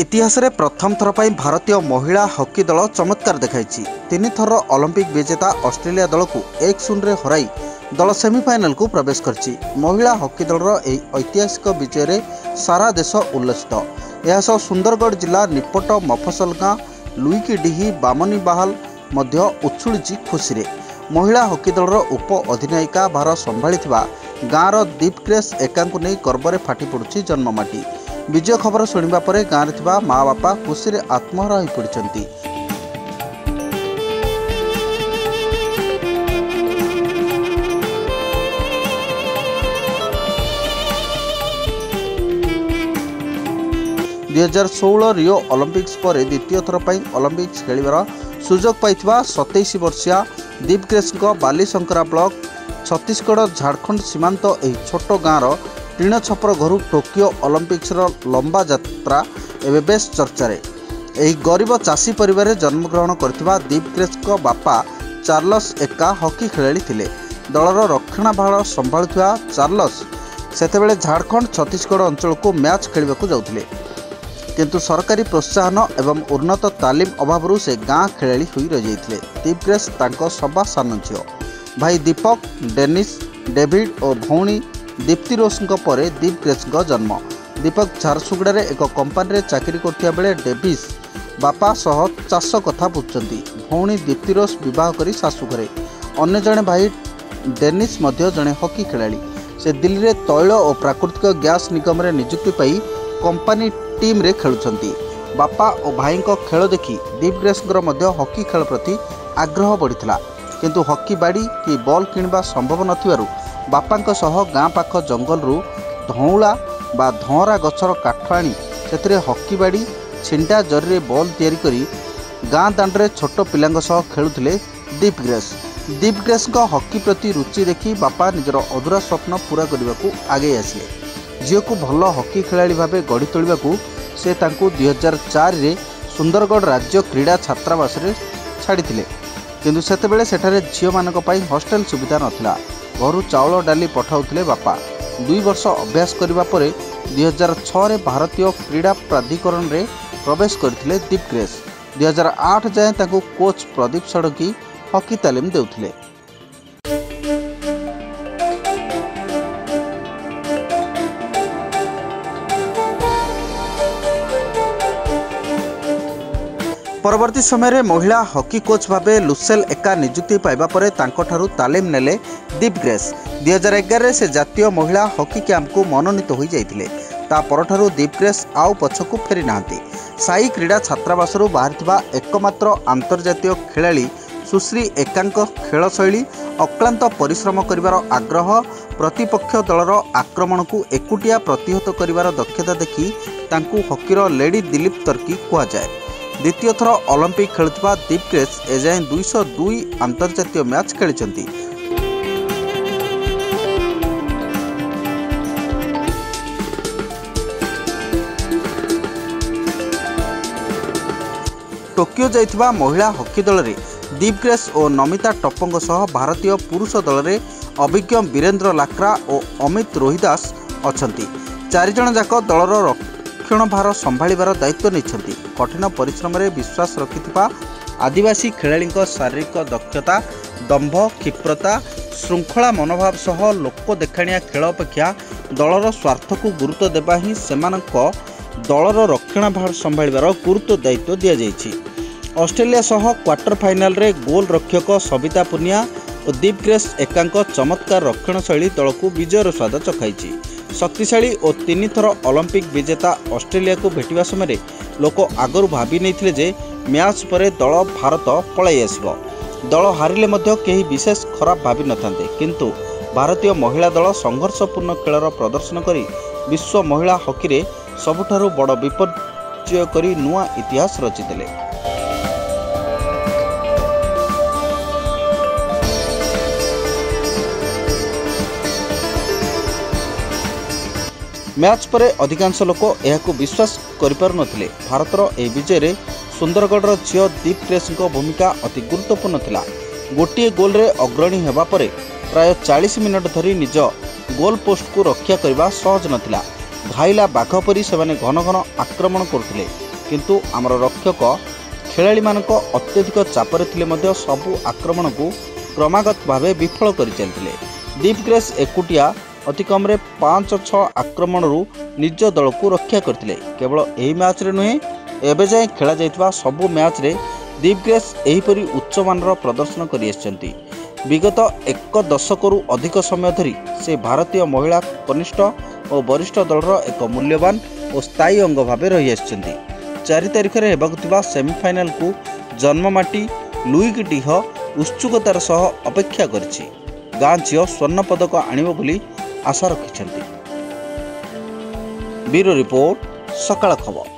इतिहास रे प्रथम थर पर भारतीय महिला हॉकी दल चमत्कार देखाई। 3 थर ओलंपिक विजेता ऑस्ट्रेलिया दल को 1-0 रे हराई दल सेमीफाइनल को प्रवेश करछि। महिला हॉकी दलर एही ऐतिहासिक विजय रे सारा देश उल्लसित। यह सुंदरगढ़ जिला निपट मफसल गाँ लुईकीडीही बामनी बाहाल मध्य उछुळिछि खुशी रे। महिला हॉकी दलर उप अधिनायिका भार संभाली गाँर दीप ग्रेस एका को नहीं गर्व फाटी पड़ुछि जन्ममाटी। विजय खबर शुणा पर गाँव में माँ बापा खुशी रे आत्महरा हो पड़ती। रियो ओलंपिक्स पर द्वितीय थर पर ओलंपिक्स खेलिबार सुजोग पाइथिबा 27 वर्षीय दीप ग्रेस बालीशंकरा ब्लॉक छत्तीसगढ़ झारखंड सीमांत एही छोट गाँर टीण छपर घर टोकियो ओलंपिक्स लंबा यात्रा एवं बेस चर्चा रे। एही गरीब चाषी परिवार जन्मग्रहण करथिबा दीप ग्रेस बापा चार्लस एक्का हॉकी खेलाड़ी थिले। दलर रक्षणाभार संभाळुथिबा चार्लस सेतेबेले झारखंड छत्तीसगढ़ अंचल को मैच खेलिबाकू जाउथिले, किंतु सरकारी प्रोत्साहन एवं उन्नत तालीम अभाव से गाँ खेलाड़ी होई रहि जाइथिले। दीप ग्रेस तांको सभा सान झियो भाई दीपक, डेनिस, डेविड और भौणी दीप्ति रोश पर दीप ग्रेस जन्म। दीपक झारसुगुड़ा रे एक कंपानी रे चाकरी करथिया बेले डेविस बापा सह चाष कथा बुझुचंती। भौणी दीप्ति रोश विवाह करी शाशु घरे। अन्य जड़े भाई डेनिस मध्य जड़े हॉकी खेलाड़ी। से दिल्ली रे तैल और प्राकृतिक गैस निगम रे नियुक्ति पाई कंपानी टीम रे खेलुचंती। बापा और भाई को खेल देखि दीप ग्रेस मध्य हॉकी खेल प्रति आग्रह बढ़िथिला, किंतु हॉकी बाड़ी कि बॉल किणवा संभव नथिबारु बापांक सह गाँ पाख जंगल रु धौला बा धौरा गछर काठ आनी सेथिरे हॉकी बाड़ी छिंटा जरी बॉल तैयारी करी गाँ दांडरे छोट पिलांक सह खेलुथिले दीप ग्रेस। दीप ग्रेस हॉकी प्रति रुचि देखि बापा निजर अधूरा स्वप्न पूरा करने आगे आसिले। झील को भल हॉकी खेलाड़ी भाव गढ़ी तोलिबाकू से तांकू 2004 रे सुंदरगढ़ राज्य क्रीड़ा छात्रावास रे छाड़िथिले, किंतु सेतेबेले सेठारे झील मानक पई हॉस्टेल सुविधा नथिला। घर चाउल डाली पठाउथिले बापा। 2 वर्ष अभ्यास करिबा परे 2006 रे भारतीय क्रीड़ा प्राधिकरण रे प्रवेश करथिले दीप ग्रेस। 2008 जाए तांकू कोच प्रदीप षडंगी हॉकी तालीम देउथिले। परवर्ती समय रे महिला हॉकी कोच भावे लुसेल एका नियुक्ति पाइबा परे तांको ठारू तालीम नेले दीप ग्रेस। 2011 रे से जातीय महिला हॉकी कैंप को मनोनीत हो जाइथिले। ता परठारू दीप ग्रेस आउ पछकू फेरी नांती। साई क्रीड़ा छात्रावासरू बाहरिथिबा एकमात्र अंतर्जातीय खेलाड़ी सुश्री एकांक खेल शैली, अक्लांत परिश्रम करिवार आग्रह, प्रतिपक्ष दलर आक्रमण को एकुटिया प्रतिहत करिवार दक्षता देखि तांकू हॉकीर लेडी दिलीप तर्की कुआ जाए। द्वितीय थर ओलंपिक खेलुथिबा दीप ग्रेस एजाए 202 अंतर्जातीय मैच खेलिचंती। टोकियो जाइथिबा महिला हॉकी दल रे दीप ग्रेस और नमिता टप्पंग सह भारतीय पुरुष दल रे अभिज्ञ वीरेंद्र लाक्रा और अमित रोहिदास अछंती। 4 जण जाक दलर रक्षणभार संभाळिबार दायित्व नहीं। कठिन परिश्रम रे विश्वास रखिथिबा आदिवासी खेलाड़ी शारीरिक दक्षता, दंभ, क्षिप्रता, श्रृंखला मनोभाव सह लोक देखाणिया खेल अपेक्षा दलर स्वार्थ को गुरुत्व देबा ही सेमानक दलर रक्षणभार संभाळिबार गुरुत्व दायित्व दिया जायछि। ऑस्ट्रेलिया सह क्वार्टर फाइनल रे गोल रक्षक सविता पुनिया और दीप ग्रेस एकांक चमत्कार रक्षण शैली दल को विजयर स्वाद चखाई। शक्तिशाली और 3 थर ओलंपिक विजेता ऑस्ट्रेलिया को भेटिबा समय लोक आगरू भाभी नहीं जे मैच पर दल भारत पलाई आसिबो। दल हारिले मध्य केही विशेष खराब भाभी नथांते, किंतु भारतीय महिला दल संघर्षपूर्ण खेलर प्रदर्शन करी विश्व महिला हॉकी रे सबुठारु बड़ विपर्यय करी नुआ इतिहास रचिदेले। मैच पर अधिकांश लोक यह विश्वास करिपारुनथिले। भारतर यह विजय रे सुंदरगढ़ झील दीप ग्रेस भूमिका अति गुरुत्वपूर्ण थिला। गोटे गोल रे अग्रणी हेबा परे प्राय 40 मिनट धरी निज गोल पोस्ट को रक्षा करने सहज नथिला। घाइला बाघ परी से घन घन आक्रमण करते। किंतु आमर रक्षक खेलाड़ी मानक अत्यधिक चापर थिले मध्य सबु आक्रमण को क्रमागत भाव विफल कर चलते। दीप ग्रेस एकुटिया अति कम 5-6 आक्रमण निज दल को रक्षा करते। केवल यही मैच रे नुहे एबे जाए खेला जाइतबा सबु मैच रे दीप ग्रेस एहीपरि उच्च मानर प्रदर्शन करि आछन्ति। विगत 1 दशकरू अधिक समय धरी से भारतीय महिला कनिष्ठ और वरिष्ठ दलर एक मूल्यवान और स्थायी अंग भाव रही आछन्ति। 4 तारिख में हेबाकुथिबा सेमीफाइनाल को जन्ममाटी लुईक डीह उत्सुकतार सह अपेक्षा करिछि। गाँ झील स्वर्ण पदक आनिब बोली आशा रखिछन्ति। ब्यूरो रिपोर्ट, सकाल खबर।